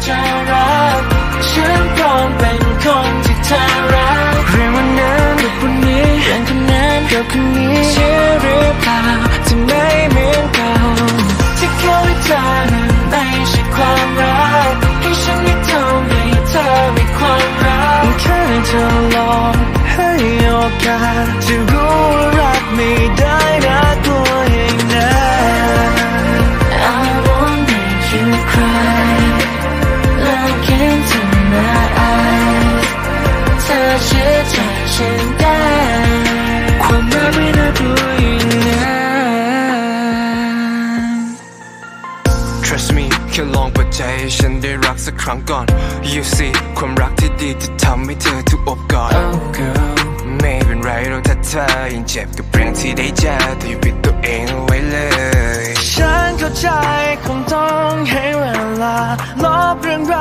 จะรักฉันพร้อมเป็นคนที่เธอรักเรื่องวันนั้นกับวันนี้เรื่องคนนั้นกับคนนี้เชื่อหรือเปล่าจะไม่เหมือนเก่าที่เขาให้เธอนั้นไม่ใช่ความรักให้ฉันได้ทำให้เธอมีความรักแค่เธอลองให้โอกาสจะรู้ว่ารักไม่ได้นะตัวเองนะ I won't make you cry look into my eyes เธอเชื่อใจฉันได้ความรักไม่น่ากลัวอย่างนั้น Trust me แค่ลองเปิดใจให้ฉันได้รักสักครั้งก่อน You see ความรักที่ดีจะทำให้เธอถูกอบกอด Oh girl ไม่เป็นไรหรอกถ้าเธอยังเจ็บกับเรื่องที่ได้เจอแต่อย่าปิดตัวเองเอาไว้เลยฉันเข้าใจคงต้องให้เวลาลบเรื่องร